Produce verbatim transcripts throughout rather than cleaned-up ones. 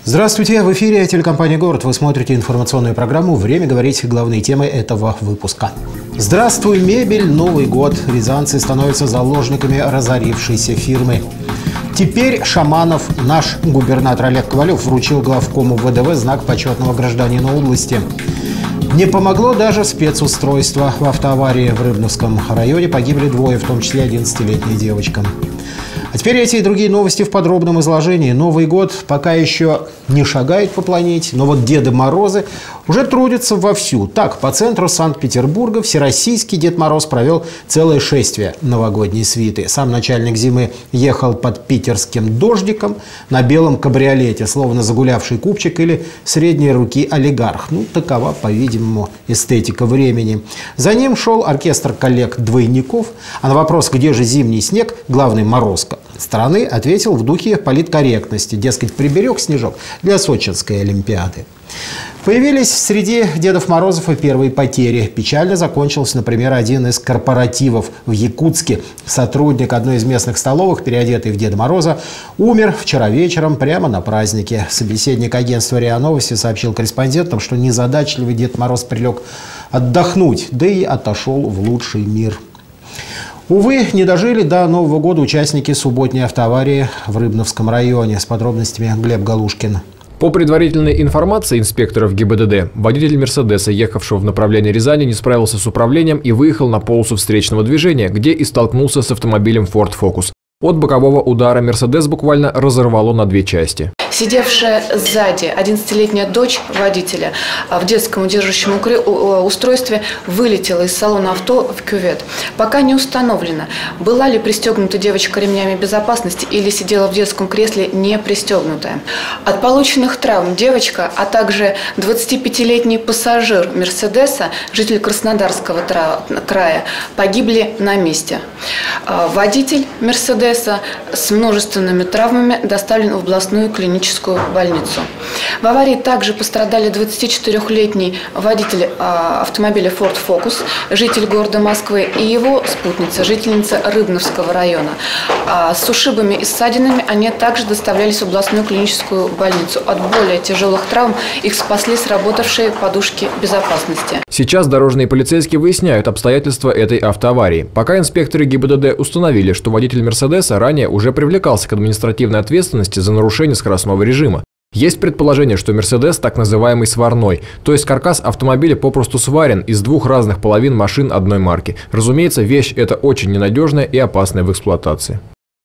Здравствуйте, в эфире телекомпания «Город». Вы смотрите информационную программу «Время говорить». Главные темы этого выпуска. Здравствуй, мебель, Новый год. Рязанцы становятся заложниками разорившейся фирмы. Теперь Шаманов, наш губернатор Олег Ковалев, вручил главкому ВДВ знак почетного гражданина области. Не помогло даже спецустройство. В автоаварии в Рыбновском районе погибли двое, в том числе одиннадцатилетняя девочка. А теперь эти и другие новости в подробном изложении. Новый год пока еще не шагает по планете, но вот Деды Морозы уже трудятся вовсю. Так, по центру Санкт-Петербурга всероссийский Дед Мороз провел целое шествие новогодней свиты. Сам начальник зимы ехал под питерским дождиком на белом кабриолете, словно загулявший купчик или средней руки олигарх. Ну, такова, по-видимому, эстетика времени. За ним шел оркестр коллег-двойников, а на вопрос, где же зимний снег, главный Морозко страны ответил в духе политкорректности. Дескать, приберег снежок для Сочинской Олимпиады. Появились среди Дедов Морозов и первые потери. Печально закончился, например, один из корпоративов в Якутске. Сотрудник одной из местных столовых, переодетый в Деда Мороза, умер вчера вечером прямо на празднике. Собеседник агентства РИА Новости сообщил корреспондентам, что незадачливый Дед Мороз прилег отдохнуть, да и отошел в лучший мир. Увы, не дожили до Нового года участники субботней автоаварии в Рыбновском районе. С подробностями Глеб Галушкин. По предварительной информации инспекторов ГИБДД, водитель «Мерседеса», ехавшего в направлении Рязани, не справился с управлением и выехал на полосу встречного движения, где и столкнулся с автомобилем Ford Focus. От бокового удара «Мерседес» буквально разорвало на две части. Сидевшая сзади одиннадцатилетняя дочь водителя в детском удерживающем устройстве вылетела из салона авто в кювет. Пока не установлено, была ли пристегнута девочка ремнями безопасности или сидела в детском кресле не пристегнутая. От полученных травм девочка, а также двадцатипятилетний пассажир «Мерседеса», житель Краснодарского края, погибли на месте. Водитель «Мерседеса» с множественными травмами доставлен в областную клиническую больницу. В аварии также пострадали двадцатичетырёхлетний водитель автомобиля Ford Focus, житель города Москвы, и его спутница, жительница Рыбновского района. С ушибами и ссадинами они также доставлялись в областную клиническую больницу. От более тяжелых травм их спасли сработавшие подушки безопасности. Сейчас дорожные полицейские выясняют обстоятельства этой автоаварии. Пока инспекторы ГИБДД установили, что водитель «Мерседеса» ранее уже привлекался к административной ответственности за нарушение скоростного режима. Есть предположение, что «Мерседес» так называемый сварной, то есть каркас автомобиля попросту сварен из двух разных половин машин одной марки. Разумеется, вещь эта очень ненадежная и опасная в эксплуатации.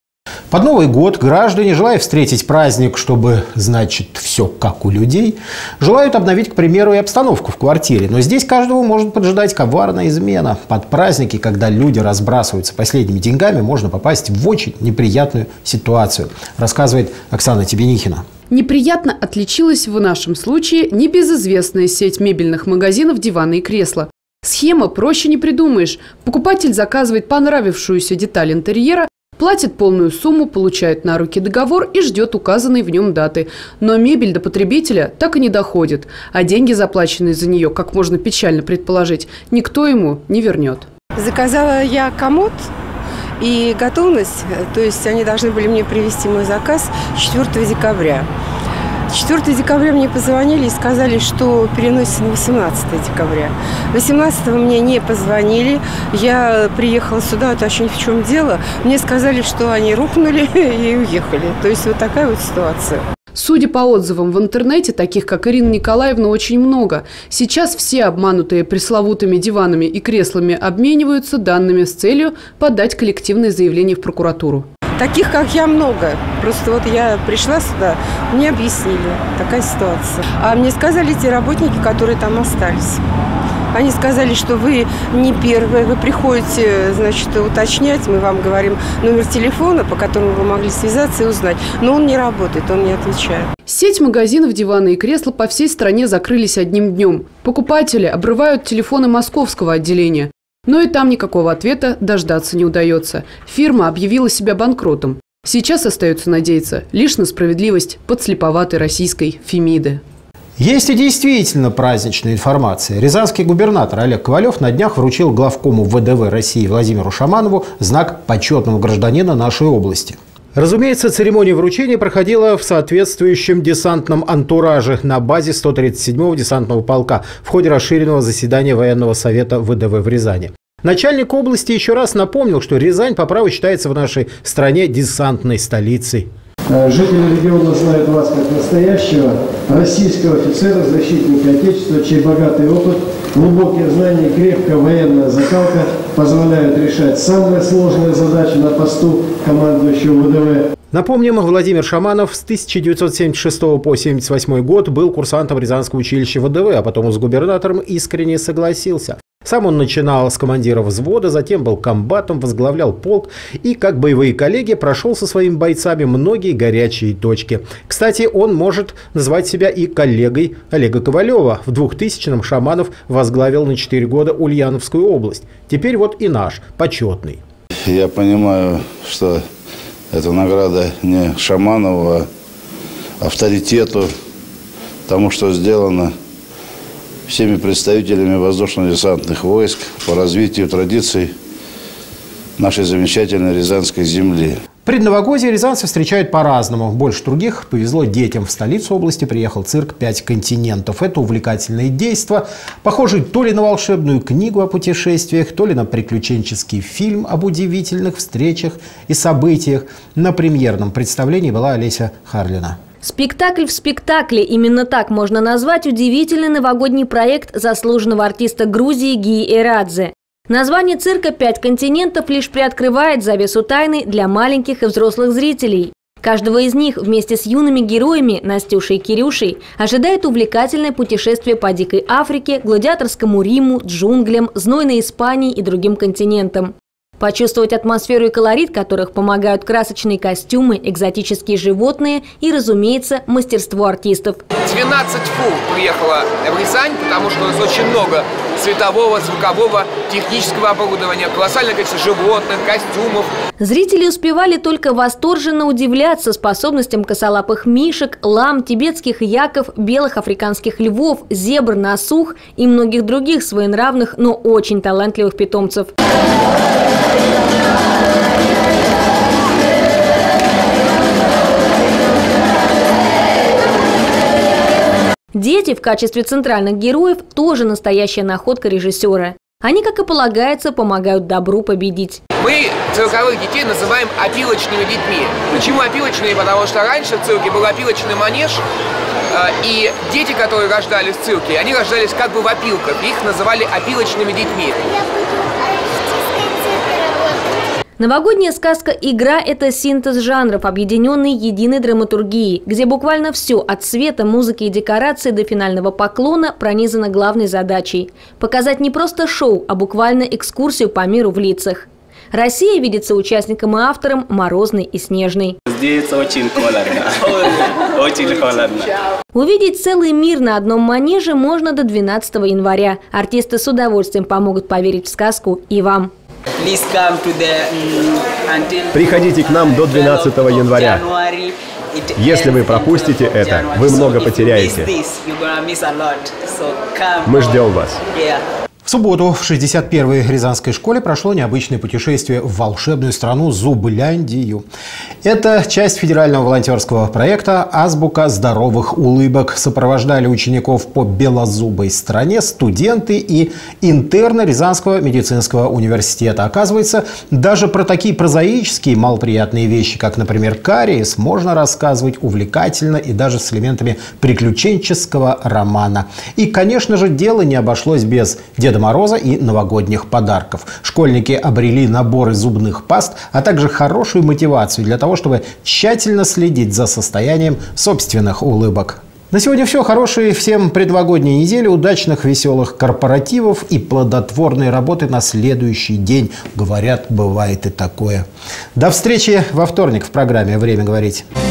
Под Новый год граждане, желая встретить праздник, чтобы, значит, все как у людей, желают обновить, к примеру, и обстановку в квартире. Но здесь каждого может поджидать коварная измена. Под праздники, когда люди разбрасываются последними деньгами, можно попасть в очень неприятную ситуацию, рассказывает Оксана Тебенихина. Неприятно отличилась в нашем случае небезызвестная сеть мебельных магазинов «Диваны и кресла». Схема проще не придумаешь. Покупатель заказывает понравившуюся деталь интерьера, платит полную сумму, получает на руки договор и ждет указанной в нем даты. Но мебель до потребителя так и не доходит, а деньги, заплаченные за нее, как можно печально предположить, никто ему не вернет. Заказала я комод и готовность, то есть они должны были мне привезти мой заказ четвёртого декабря. четвёртого декабря мне позвонили и сказали, что переносится на восемнадцатое декабря. восемнадцатого мне не позвонили. Я приехала сюда уточнить, в чем дело. Мне сказали, что они рухнули и уехали. То есть вот такая вот ситуация. Судя по отзывам в интернете, таких как Ирина Николаевна, очень много. Сейчас все обманутые пресловутыми диванами и креслами обмениваются данными с целью подать коллективное заявление в прокуратуру. Таких, как я, много. Просто вот я пришла сюда, мне объяснили, такая ситуация. А мне сказали те работники, которые там остались. Они сказали, что вы не первые, вы приходите, значит, уточнять, мы вам говорим номер телефона, по которому вы могли связаться и узнать. Но он не работает, он не отвечает. Сеть магазинов «Диваны и кресла» по всей стране закрылись одним днем. Покупатели обрывают телефоны московского отделения. Но и там никакого ответа дождаться не удается. Фирма объявила себя банкротом. Сейчас остается надеяться лишь на справедливость подслеповатой российской Фемиды. Есть и действительно праздничная информация. Рязанский губернатор Олег Ковалев на днях вручил главкому ВДВ России Владимиру Шаманову знак почетного гражданина нашей области. Разумеется, церемония вручения проходила в соответствующем десантном антураже на базе сто тридцать седьмого десантного полка в ходе расширенного заседания военного совета ВДВ в Рязани. Начальник области еще раз напомнил, что Рязань по праву считается в нашей стране десантной столицей. Жители региона знают вас как настоящего российского офицера, защитника Отечества, чей богатый опыт, глубокие знания и крепкая военная закалка позволяют решать самые сложные задачи на посту командующего ВДВ. Напомним, Владимир Шаманов с тысяча девятьсот семьдесят шестого по семьдесят восьмой год был курсантом Рязанского училища ВДВ, а потом с губернатором искренне согласился. Сам он начинал с командира взвода, затем был комбатом, возглавлял полк и, как боевые коллеги, прошел со своими бойцами многие горячие точки. Кстати, он может назвать себя и коллегой Олега Ковалева. В двухтысячном Шаманов возглавил на четыре года Ульяновскую область. Теперь вот и наш, почетный. Я понимаю, что это награда не Шаманову, а авторитету, тому, что сделано всеми представителями воздушно-десантных войск по развитию традиций нашей замечательной Рязанской земли. Предновогодие рязанцы встречают по-разному. Больше других повезло детям. В столицу области приехал цирк «Пять континентов». Это увлекательное действо, похожее то ли на волшебную книгу о путешествиях, то ли на приключенческий фильм об удивительных встречах и событиях. На премьерном представлении была Олеся Харлина. Спектакль в спектакле. Именно так можно назвать удивительный новогодний проект заслуженного артиста Грузии Гии Эрадзе. Название цирка «Пять континентов» лишь приоткрывает завесу тайны для маленьких и взрослых зрителей. Каждого из них вместе с юными героями Настюшей и Кирюшей ожидает увлекательное путешествие по дикой Африке, гладиаторскому Риму, джунглям, знойной Испании и другим континентам. Почувствовать атмосферу и колорит, которых помогают красочные костюмы, экзотические животные и, разумеется, мастерство артистов. двенадцать фур приехало в Рязань, потому что у нас очень много светового, звукового, технического оборудования, колоссальное количество животных, костюмов. Зрители успевали только восторженно удивляться способностям косолапых мишек, лам, тибетских яков, белых африканских львов, зебр, насух и многих других своенравных, но очень талантливых питомцев. Дети в качестве центральных героев тоже настоящая находка режиссера. Они, как и полагается, помогают добру победить. Мы цирковых детей называем опилочными детьми. Почему опилочные? Потому что раньше в цирке был опилочный манеж, и дети, которые рождались в цирке, они рождались как бы в опилках. Их называли опилочными детьми. Новогодняя сказка «Игра» – это синтез жанров, объединенный единой драматургией, где буквально все от цвета, музыки и декорации до финального поклона пронизано главной задачей – показать не просто шоу, а буквально экскурсию по миру в лицах. Россия видится участником и автором «Морозной» и «Снежной». Здесь очень холодно. Очень холодно. Увидеть целый мир на одном манеже можно до двенадцатого января. Артисты с удовольствием помогут поверить в сказку и вам. Приходите к нам до двенадцатого января. Если вы пропустите это, вы много потеряете. Мы ждем вас. В субботу в шестьдесят первой Рязанской школе прошло необычное путешествие в волшебную страну Зубляндию. Это часть федерального волонтерского проекта «Азбука здоровых улыбок». Сопровождали учеников по белозубой стране студенты и интерны Рязанского медицинского университета. Оказывается, даже про такие прозаические малоприятные вещи, как, например, кариес, можно рассказывать увлекательно и даже с элементами приключенческого романа. И, конечно же, дело не обошлось без Деда Мороза и новогодних подарков. Школьники обрели наборы зубных паст, а также хорошую мотивацию для того, чтобы тщательно следить за состоянием собственных улыбок. На сегодня все. Хорошей всем предновогодней недели, удачных веселых корпоративов и плодотворной работы на следующий день. Говорят, бывает и такое. До встречи во вторник в программе «Время говорить».